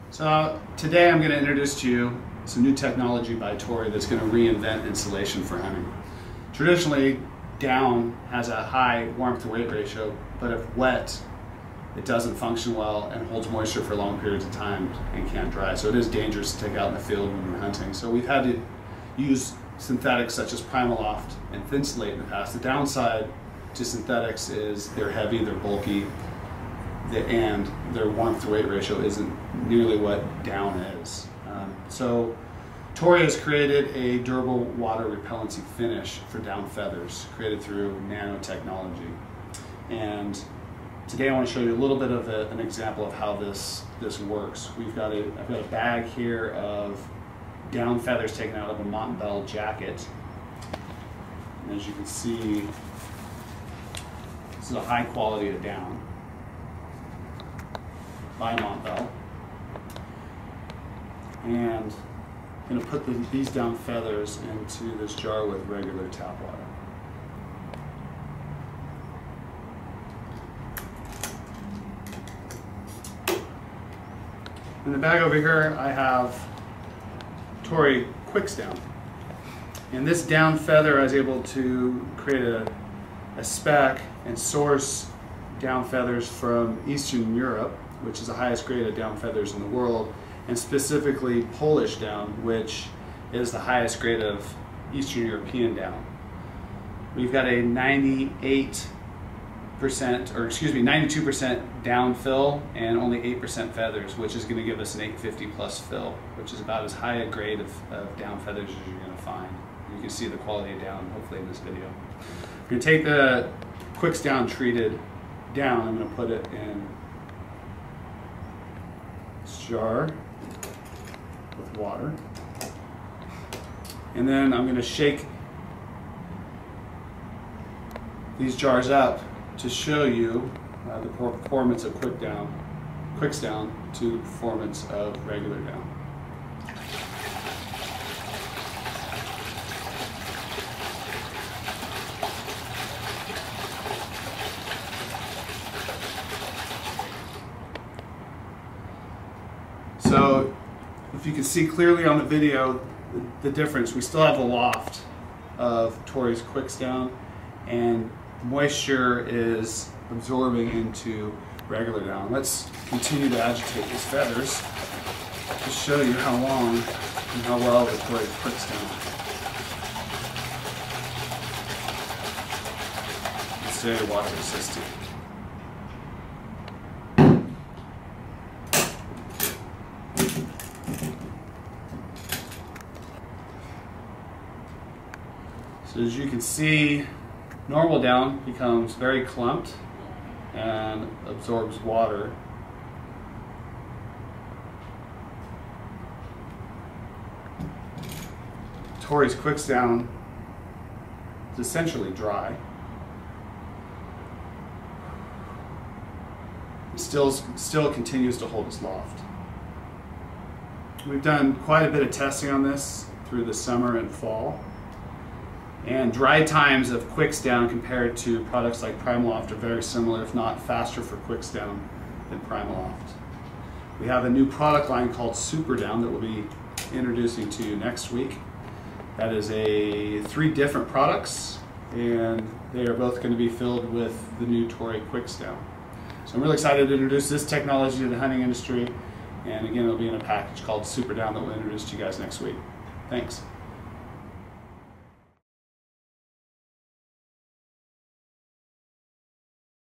So today I'm going to introduce to you some new technology by Toray that's going to reinvent insulation for hunting. Traditionally, down has a high warmth to weight ratio, but if wet, it doesn't function well and holds moisture for long periods of time and can't dry. So it is dangerous to take out in the field when you're hunting. So we've had to use synthetics such as Primlaloft and Thinsulate in the past. The downside to synthetics is they're heavy, they're bulky, and their warmth to weight ratio isn't nearly what down is. So Toray has created a durable water repellency finish for down feathers, created through nanotechnology. And today I want to show you a little bit of an example of how this works. I've got a bag here of down feathers taken out of a Montbel jacket. And as you can see, this is a high quality of down by Montbel. And I'm going to put these down feathers into this jar with regular tap water. In the bag over here I have Toray QuixDown. And this down feather I was able to create a spec and source down feathers from Eastern Europe, which is the highest grade of down feathers in the world, and specifically Polish down, which is the highest grade of Eastern European down. We've got a 92% down fill and only 8% feathers, which is going to give us an 850 plus fill, which is about as high a grade of down feathers as you're going to find. You can see the quality of down hopefully in this video. I'm going to take the QuixDown treated down, I'm going to put it in this jar with water, and then I'm going to shake these jars up to show you the performance of QuixDown to the performance of regular down. So if you can see clearly on the video the difference, we still have the loft of Toray's QuixDown, and moisture is absorbing into regular down. Let's continue to agitate these feathers to show you how long and how well the Toray QuixDown. It's very water resistant. So as you can see, normal down becomes very clumped and absorbs water. Toray's QuixDown is essentially dry. It still continues to hold its loft. We've done quite a bit of testing on this through the summer and fall. And dry times of QuixDown compared to products like Primlaloft are very similar, if not faster for QuixDown than Primlaloft. We have a new product line called Super Down that we'll be introducing to you next week. That is 3 different products, and they are both going to be filled with the new Toray QuixDown. So I'm really excited to introduce this technology to the hunting industry, and again it'll be in a package called Super Down that we'll introduce to you guys next week. Thanks.